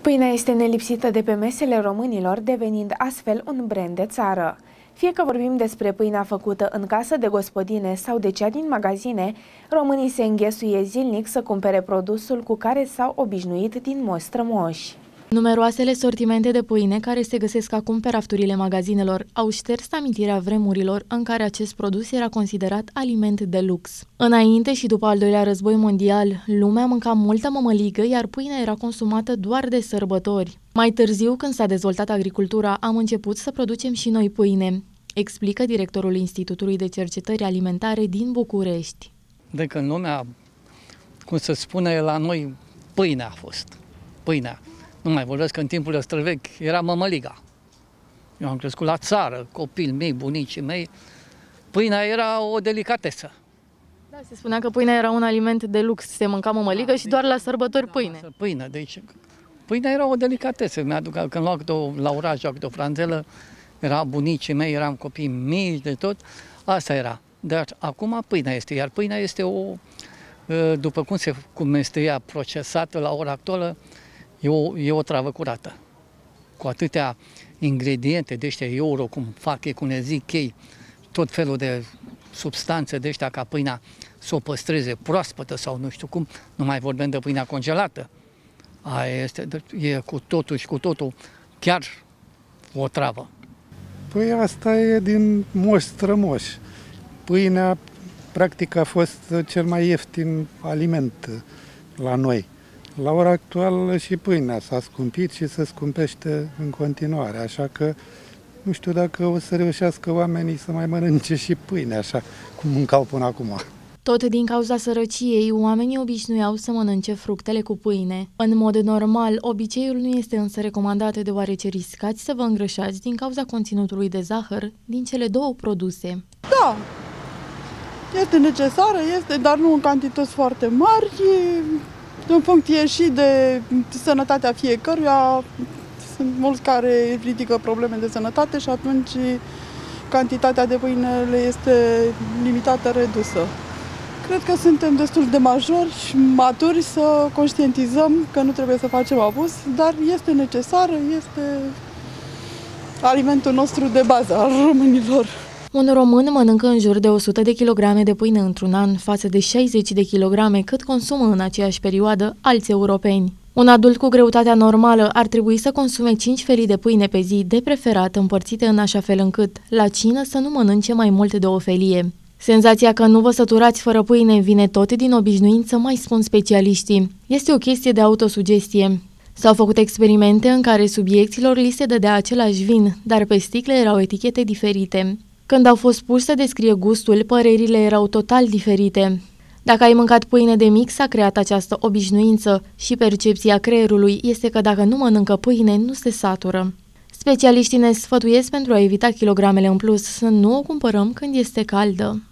Pâinea este nelipsită de pe mesele românilor, devenind astfel un brand de țară. Fie că vorbim despre pâinea făcută în casă de gospodine sau de cea din magazine, românii se înghesuie zilnic să cumpere produsul cu care s-au obișnuit din moși strămoși. Numeroasele sortimente de pâine care se găsesc acum pe rafturile magazinelor au șters amintirea vremurilor în care acest produs era considerat aliment de lux. Înainte și după al doilea război mondial, lumea mânca multă mămăligă, iar pâinea era consumată doar de sărbători. Mai târziu, când s-a dezvoltat agricultura, am început să producem și noi pâine, explică directorul Institutului de Cercetări Alimentare din București. De când lumea, cum se spune la noi, pâinea a fost. Pâinea. Nu mai vorbesc că în timpul ăstrăvechi era mămăliga. Eu am crescut la țară, copii mei, bunicii mei. Pâinea era o delicatesă. Da, se spunea că pâinea era un aliment de lux, se mânca mămăligă și doar la sărbători pâine. Pâine, deci pâinea era o delicatesă. Mi-aduc când luam la oraș, câte o franzelă, era bunicii mei, eram copii mici de tot, asta era. Dar acum pâinea este, iar pâinea este după cum este ea procesată la ora actuală, e o travă curată. Cu atâtea ingrediente de ăștia euro, cum fac ei, cum ne zic ei, tot felul de substanțe de ăștia ca pâinea să o păstreze proaspătă sau nu știu cum, nu mai vorbim de pâinea congelată. Aia e cu totul și cu totul chiar o travă. Păi asta e din moși strămoși. Pâinea practic a fost cel mai ieftin aliment la noi. La ora actuală și pâinea s-a scumpit și se scumpește în continuare, așa că nu știu dacă o să reușească oamenii să mai mănânce și pâine așa cum mâncau până acum. Tot din cauza sărăciei, oamenii obișnuiau să mănânce fructele cu pâine. În mod normal, obiceiul nu este însă recomandat deoarece riscați să vă îngrășați din cauza conținutului de zahăr din cele două produse. Da, este necesară, dar nu în cantități foarte mari. În funcție și de sănătatea fiecăruia, sunt mulți care ridică probleme de sănătate și atunci cantitatea de pâine le este limitată, redusă. Cred că suntem destul de majori și maturi să conștientizăm că nu trebuie să facem abuz, dar este necesară, este alimentul nostru de bază al românilor. Un român mănâncă în jur de 100 de kilograme de pâine într-un an, față de 60 de kilograme cât consumă în aceeași perioadă alți europeni. Un adult cu greutatea normală ar trebui să consume 5 felii de pâine pe zi, de preferat împărțite în așa fel încât, la cină, să nu mănânce mai mult de o felie. Senzația că nu vă săturați fără pâine vine tot din obișnuință, mai spun specialiștii. Este o chestie de autosugestie. S-au făcut experimente în care subiecților li se dădea același vin, dar pe sticle erau etichete diferite. Când au fost puși să descrie gustul, părerile erau total diferite. Dacă ai mâncat pâine de mic, s-a creat această obișnuință și percepția creierului este că dacă nu mănâncă pâine, nu se satură. Specialiștii ne sfătuiesc pentru a evita kilogramele în plus să nu o cumpărăm când este caldă.